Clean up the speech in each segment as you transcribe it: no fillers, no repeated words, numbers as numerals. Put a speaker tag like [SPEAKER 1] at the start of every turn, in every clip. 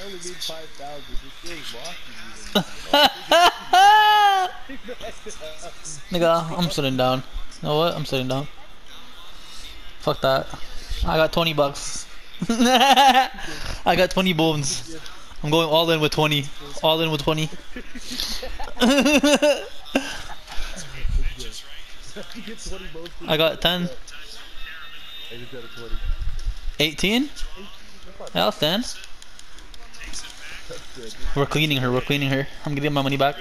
[SPEAKER 1] only need 5,000. This feels lost.
[SPEAKER 2] Nigga, I'm sitting down. You know what? I'm sitting down. Fuck that. I got 20 bucks. I got 20 bones. I'm going all in with 20. All in with 20. I got 10. 18? Yeah, I'll stand. We're cleaning her, we're cleaning her. I'm getting my money back.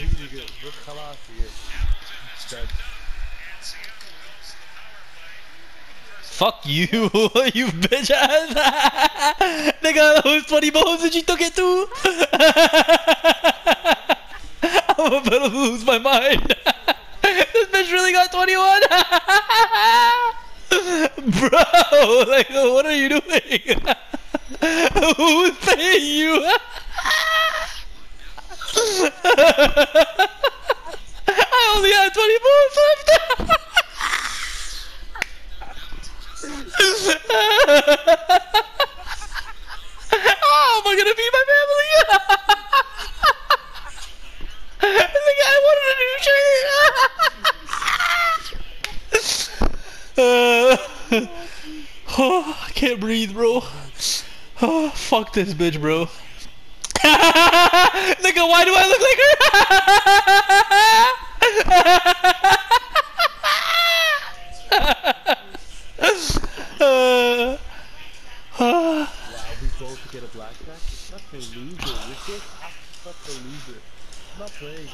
[SPEAKER 2] Fuck you, you bitch ass! Nigga, those 20 bones and she took it too! I'm about to lose my mind. This bitch really got 21! Bro, like, what are you doing? Who's paying you? I only have 20 bones left! How am I gonna feed my family? Like, I wanted a new shirt. Oh, I can't breathe, bro. Oh, fuck this bitch, bro. Nigga, why do I look like her?
[SPEAKER 1] Wow, we both get a blackjack? Such a loser. You're such a loser. I'm not playing.